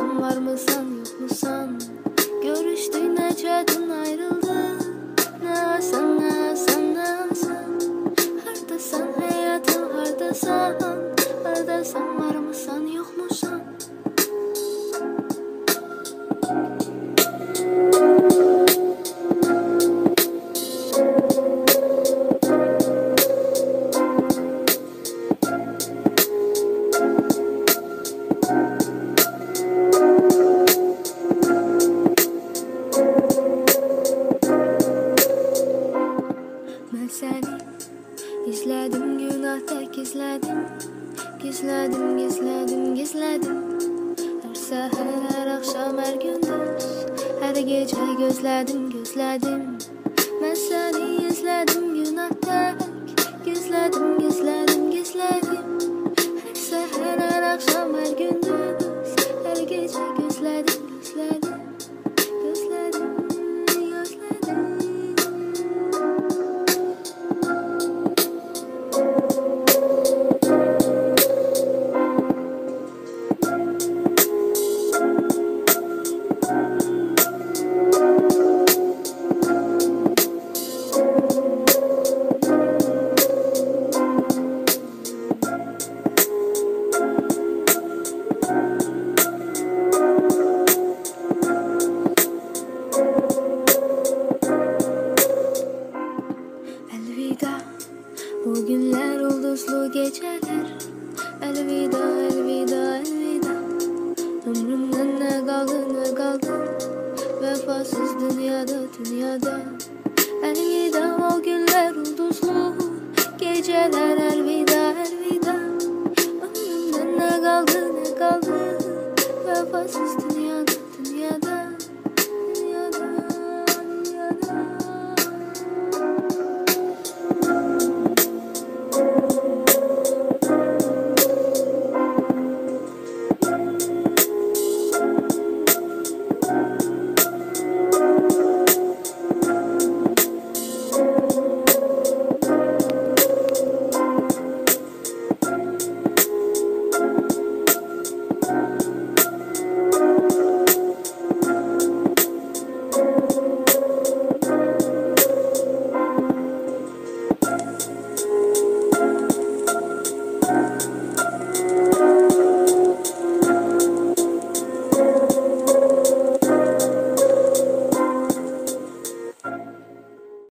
Ararsam var mısan yok musan? Görüştük neçeden ayrıldık. Ne asan ne asan ne asan. Hardasan hayatım hardasan. Hardasan var mısan yok musan? Ben seni izledim, günahda gizledim. Gizledim, gizledim, gizledim. Her seher, her akşam, her gündüz. Her gece gözledim, gözledim. Ben seni izledim, günahda gizledim, gizledim, gizledim. Her seher, her akşam, her gündüz. Her gece gözledim, gözledim. Gözledim, gözledim. Elvida, bu günler ulduzlu geceler. Elvida, elvida, elvida. Ömrümden ne kaldı, ne kaldı? Vefasız dünyada, dünyada. Elvida, o günler ulduzlu geceler. Elvida.